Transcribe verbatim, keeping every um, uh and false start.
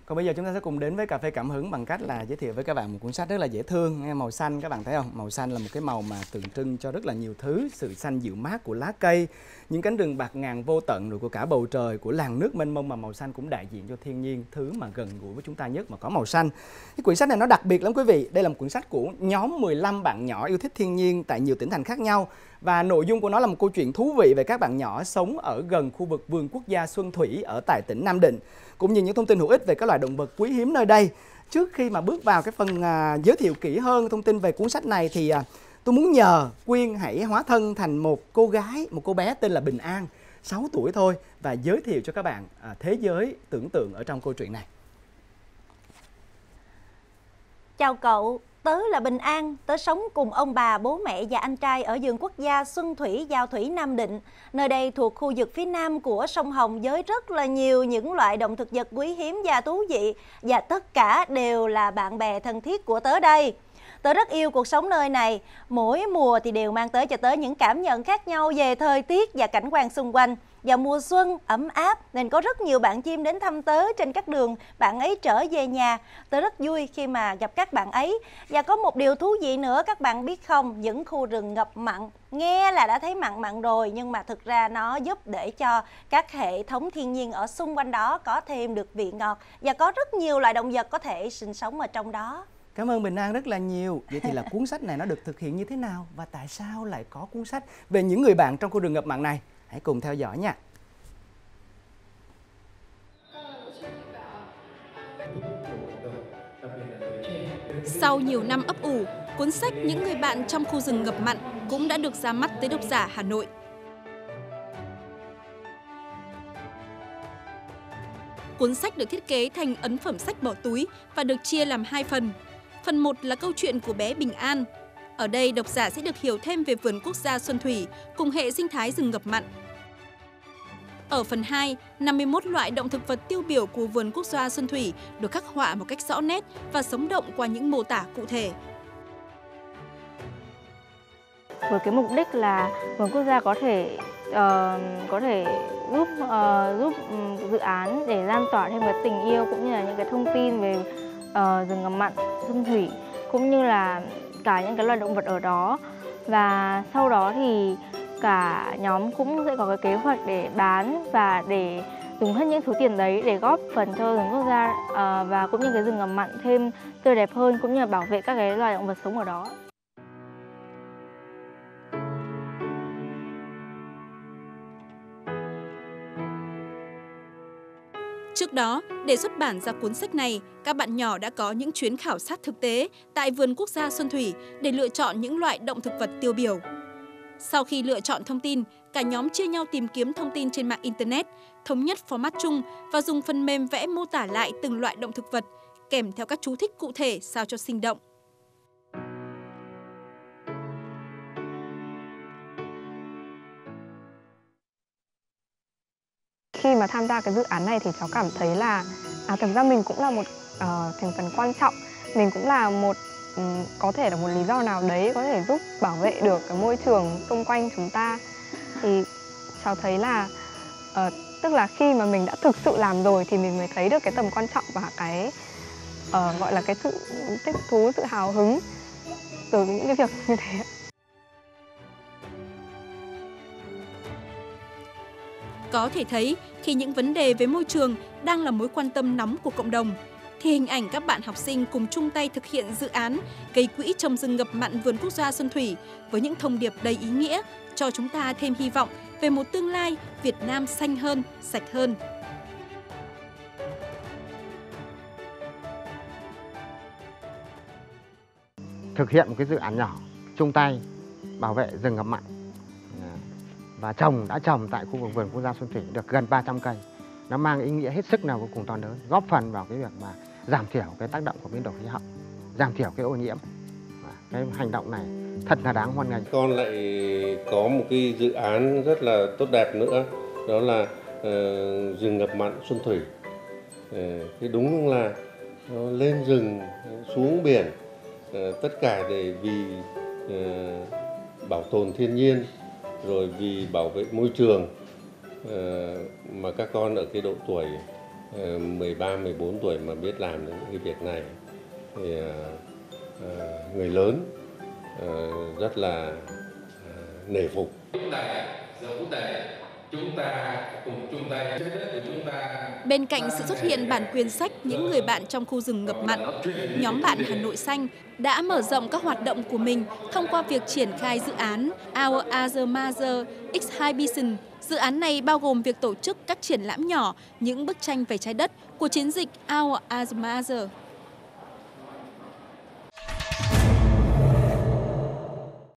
Còn bây giờ chúng ta sẽ cùng đến với cà phê cảm hứng bằng cách là giới thiệu với các bạn một cuốn sách rất là dễ thương. Màu xanh các bạn thấy không? Màu xanh là một cái màu mà tượng trưng cho rất là nhiều thứ, sự xanh dịu mát của lá cây, những cánh rừng bạt ngàn vô tận rồi của cả bầu trời, của làn nước mênh mông, mà màu xanh cũng đại diện cho thiên nhiên, thứ mà gần gũi với chúng ta nhất mà có màu xanh. Cái quyển sách này nó đặc biệt lắm quý vị. Đây là một quyển sách của nhóm mười lăm bạn nhỏ yêu thích thiên nhiên tại nhiều tỉnh thành khác nhau. Và nội dung của nó là một câu chuyện thú vị về các bạn nhỏ sống ở gần khu vực vườn quốc gia Xuân Thủy ở tại tỉnh Nam Định, cũng như những thông tin hữu ích về các loài động vật quý hiếm nơi đây. Trước khi mà bước vào cái phần à, giới thiệu kỹ hơn thông tin về cuốn sách này thì à, tôi muốn nhờ Quyên hãy hóa thân thành một cô gái, một cô bé tên là Bình An, sáu tuổi thôi, và giới thiệu cho các bạn à, thế giới tưởng tượng ở trong câu chuyện này. Chào cậu, tớ là Bình An, tớ sống cùng ông bà, bố mẹ và anh trai ở vườn quốc gia Xuân Thủy, Giao Thủy, Nam Định. Nơi đây thuộc khu vực phía nam của sông Hồng với rất là nhiều những loại động thực vật quý hiếm và thú vị. Và tất cả đều là bạn bè thân thiết của tớ đây. Tớ rất yêu cuộc sống nơi này, mỗi mùa thì đều mang tới cho tớ những cảm nhận khác nhau về thời tiết và cảnh quan xung quanh. Vào mùa xuân ấm áp nên có rất nhiều bạn chim đến thăm tớ trên các đường bạn ấy trở về nhà. Tớ rất vui khi mà gặp các bạn ấy. Và có một điều thú vị nữa các bạn biết không, những khu rừng ngập mặn nghe là đã thấy mặn mặn rồi, nhưng mà thực ra nó giúp để cho các hệ thống thiên nhiên ở xung quanh đó có thêm được vị ngọt, và có rất nhiều loài động vật có thể sinh sống ở trong đó. Cảm ơn Bình An rất là nhiều. Vậy thì là cuốn sách này nó được thực hiện như thế nào và tại sao lại có cuốn sách về những người bạn trong khu rừng ngập mặn này? Hãy cùng theo dõi nha. Sau nhiều năm ấp ủ, cuốn sách Những người bạn trong khu rừng ngập mặn cũng đã được ra mắt tới độc giả Hà Nội. Cuốn sách được thiết kế thành ấn phẩm sách bỏ túi và được chia làm hai phần. Phần một là câu chuyện của bé Bình An. Ở đây độc giả sẽ được hiểu thêm về vườn quốc gia Xuân Thủy cùng hệ sinh thái rừng ngập mặn. Ở phần hai, năm mươi mốt loại động thực vật tiêu biểu của vườn quốc gia Xuân Thủy được khắc họa một cách rõ nét và sống động qua những mô tả cụ thể. Với cái mục đích là vườn quốc gia có thể uh, có thể giúp uh, giúp um, dự án để lan tỏa thêm cái tình yêu cũng như là những cái thông tin về uh, rừng ngập mặn Xuân Thủy, cũng như là cả những cái loài động vật ở đó. Và sau đó thì cả nhóm cũng sẽ có cái kế hoạch để bán và để dùng hết những số tiền đấy để góp phần cho rừng quốc gia uh, và cũng như cái rừng ngập mặn thêm tươi đẹp hơn, cũng như là bảo vệ các cái loài động vật sống ở đó. Trước đó, để xuất bản ra cuốn sách này, các bạn nhỏ đã có những chuyến khảo sát thực tế tại vườn quốc gia Xuân Thủy để lựa chọn những loại động thực vật tiêu biểu. Sau khi lựa chọn thông tin, cả nhóm chia nhau tìm kiếm thông tin trên mạng Internet, thống nhất format chung và dùng phần mềm vẽ mô tả lại từng loại động thực vật, kèm theo các chú thích cụ thể sao cho sinh động. Khi mà tham gia cái dự án này thì cháu cảm thấy là à, thực ra mình cũng là một uh, thành phần quan trọng, mình cũng là một um, có thể là một lý do nào đấy có thể giúp bảo vệ được cái môi trường xung quanh chúng ta. Thì cháu thấy là uh, tức là khi mà mình đã thực sự làm rồi thì mình mới thấy được cái tầm quan trọng và cái uh, gọi là cái sự thích thú, sự hào hứng từ những cái việc như thế. Có thể thấy, khi những vấn đề về môi trường đang là mối quan tâm nóng của cộng đồng, thì hình ảnh các bạn học sinh cùng chung tay thực hiện dự án gây quỹ trồng rừng ngập mặn vườn quốc gia Xuân Thủy với những thông điệp đầy ý nghĩa cho chúng ta thêm hy vọng về một tương lai Việt Nam xanh hơn, sạch hơn. Thực hiện một cái dự án nhỏ, chung tay bảo vệ rừng ngập mặn và trồng đã trồng tại khu vực vườn quốc gia Xuân Thủy được gần ba trăm cây. Nó mang ý nghĩa hết sức nào vô cùng to lớn, góp phần vào cái việc mà giảm thiểu cái tác động của biến đổi khí hậu, giảm thiểu cái ô nhiễm. Cái hành động này thật là đáng hoan nghênh. Con lại có một cái dự án rất là tốt đẹp nữa, đó là uh, rừng ngập mặn Xuân Thủy. Uh, thì đúng là nó lên rừng, xuống biển, uh, tất cả để vì uh, bảo tồn thiên nhiên, rồi vì bảo vệ môi trường, uh, mà các con ở cái độ tuổi mười ba, mười bốn tuổi mà biết làm những cái việc này thì người lớn rất là nể phục. Chúng ta cùng chung tay, trái đất của chúng ta. Bên cạnh sự xuất hiện bản quyền sách Những người bạn trong khu rừng ngập mặn, nhóm bạn Hà Nội Xanh đã mở rộng các hoạt động của mình thông qua việc triển khai dự án Our Other Mother Exhibition. Dự án này bao gồm việc tổ chức các triển lãm nhỏ, những bức tranh về trái đất của chiến dịch Our Other Mother.